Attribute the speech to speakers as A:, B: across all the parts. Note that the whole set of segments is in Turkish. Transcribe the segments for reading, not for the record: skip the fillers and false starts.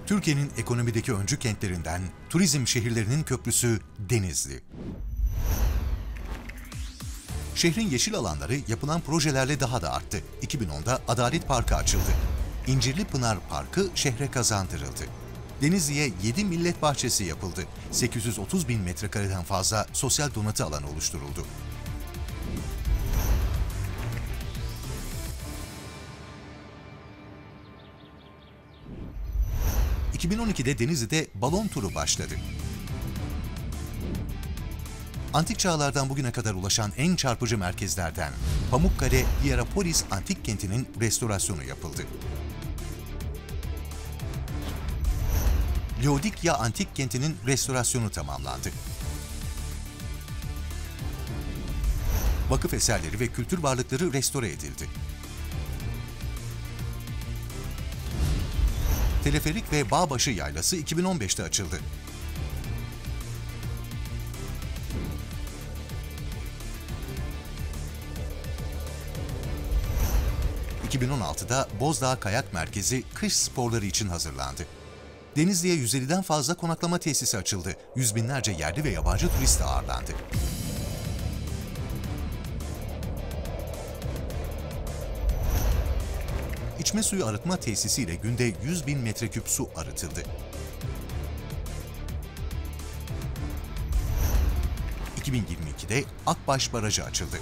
A: Türkiye'nin ekonomideki öncü kentlerinden turizm şehirlerinin köprüsü Denizli. Şehrin yeşil alanları yapılan projelerle daha da arttı. 2010'da Adalet Parkı açıldı. İncirli Pınar Parkı şehre kazandırıldı. Denizli'ye 7 millet bahçesi yapıldı. 830 bin metrekareden fazla sosyal donatı alanı oluşturuldu. ...2012'de Denizli'de balon turu başladı. Antik çağlardan bugüne kadar ulaşan en çarpıcı merkezlerden Pamukkale Hierapolis Antik Kenti'nin restorasyonu yapıldı. Laodikya Antik Kenti'nin restorasyonu tamamlandı. Vakıf eserleri ve kültür varlıkları restore edildi. Teleferik ve Bağbaşı Yaylası 2015'te açıldı. ...2016'da Bozdağ Kayak Merkezi kış sporları için hazırlandı. Denizli'ye 150'den fazla konaklama tesisi açıldı. Yüz binlerce yerli ve yabancı turist ağırlandı. İçme suyu arıtma tesisiyle günde 100 bin metreküp su arıtıldı. 2022'de Akbaş Barajı açıldı.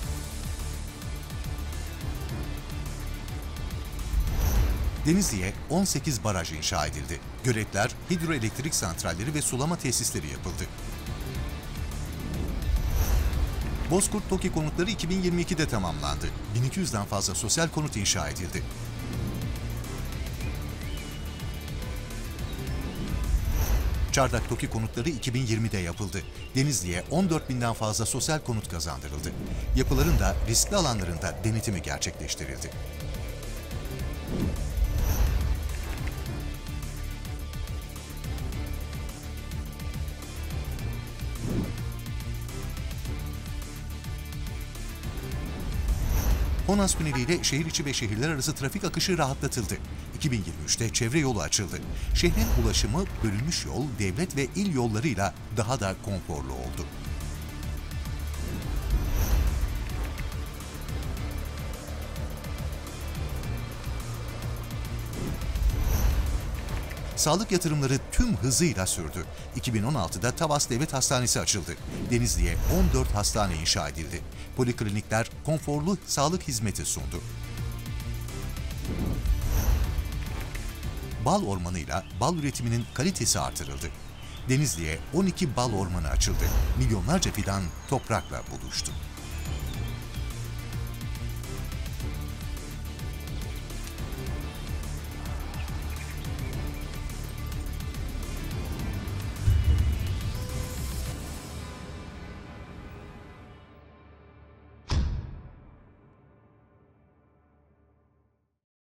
A: Denizli'ye 18 baraj inşa edildi. Göletler, hidroelektrik santralleri ve sulama tesisleri yapıldı. Bozkurt TOKİ konutları 2022'de tamamlandı. 1200'den fazla sosyal konut inşa edildi. Çardak TOKİ konutları 2020'de yapıldı. Denizli'ye 14 binden fazla sosyal konut kazandırıldı. Yapıların da riskli alanlarında denetimi gerçekleştirildi. Honas Tüneli ile şehir içi ve şehirler arası trafik akışı rahatlatıldı. 2023'te çevre yolu açıldı. Şehrin ulaşımı bölünmüş yol, devlet ve il yollarıyla daha da konforlu oldu. Sağlık yatırımları tüm hızıyla sürdü. 2016'da Tavas Devlet Hastanesi açıldı. Denizli'ye 14 hastane inşa edildi. Poliklinikler konforlu sağlık hizmeti sundu. Bal ormanıyla bal üretiminin kalitesi artırıldı. Denizli'ye 12 bal ormanı açıldı. Milyonlarca fidan toprakla buluştu.